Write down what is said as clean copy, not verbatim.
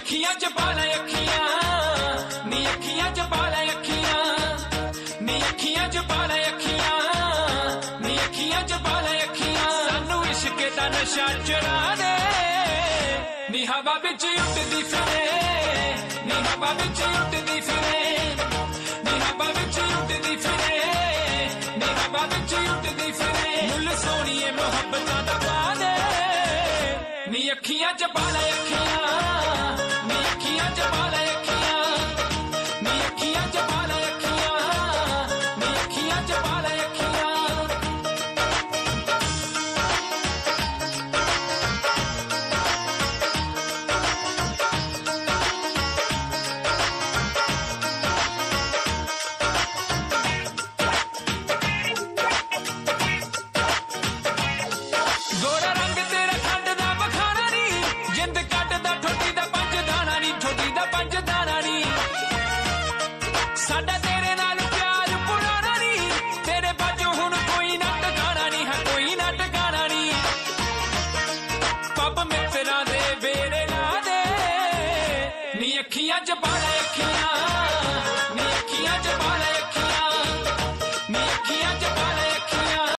अखियां च पाला अखियां नी अखियां च पाला अखियां नी अखियां च पाला अखियां नी अखियां च पाला अखियां सानू इश्क दा नशा चढ़ा दे नी हवा विच उड़दी फिरे नी हवा विच उड़दी फिरे नी हवा विच उड़दी फिरे नी हवा विच उड़दी फिरे मुल सोहणीए मोहब्बतां दा पा दे नी अखियां च पाला अखियां नी अखियां च पाला अखियां नी अखियां च पाला अखियां नी अखियां च पाला अखियां गोरा रंग तेरा खंड दा बखाना नी जिंद कटदा ठोडी दा पंज दाना नी ठोडी दा पंज दाना नी साडा तेरे नाल प्यार पुराना नी तेरे बाजू हुण कोई ना टकाना नी है कोई ना टकाना नी पब मित्रा दे बेरे ला दे नी अखियां च पाला अखियां नी अखियां च पाला अखियां